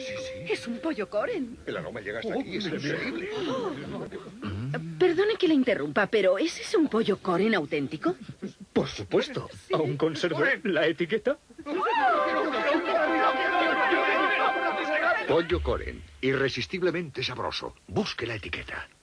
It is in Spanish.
sí. Es un pollo Coren. El aroma llega hasta aquí, es increíble. Perdone que le interrumpa, pero ¿es ese un pollo Coren auténtico? Por supuesto. ¿Aún conserva la etiqueta? Pollo Coren, irresistiblemente sabroso. Busque la etiqueta.